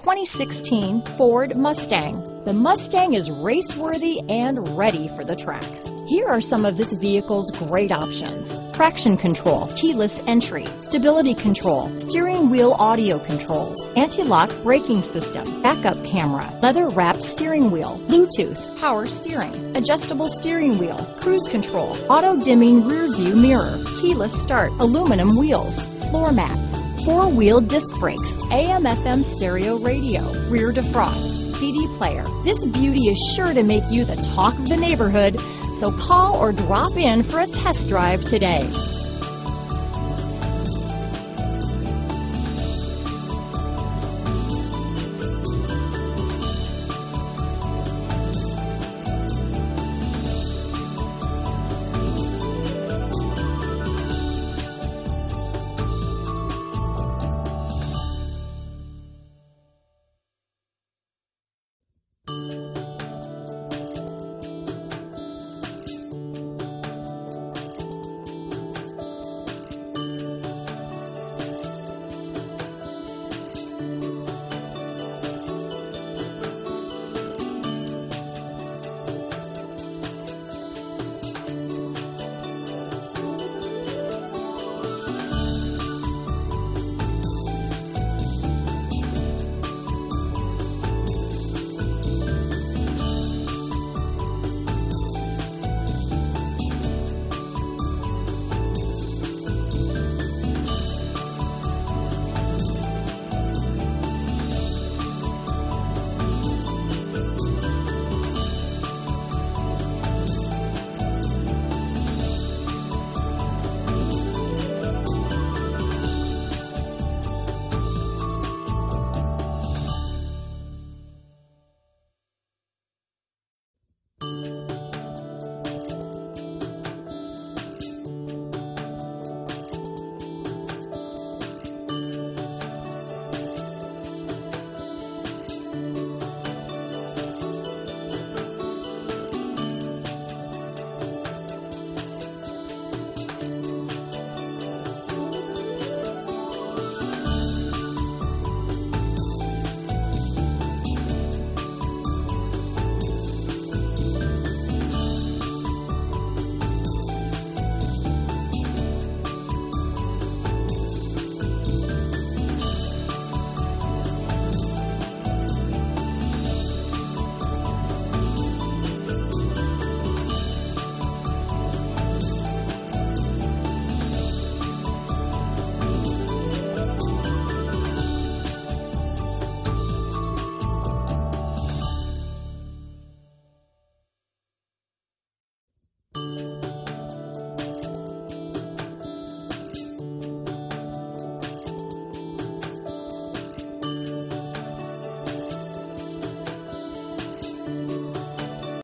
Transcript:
2016 Ford Mustang. The Mustang is race-worthy and ready for the track. Here are some of this vehicle's great options: traction control, keyless entry, stability control, steering wheel audio controls, anti-lock braking system, backup camera, leather-wrapped steering wheel, Bluetooth, power steering, adjustable steering wheel, cruise control, auto-dimming rear view mirror, keyless start, aluminum wheels, floor mats, four-wheel disc brakes, AM/FM stereo radio, rear defrost, CD player. This beauty is sure to make you the talk of the neighborhood, so call or drop in for a test drive today.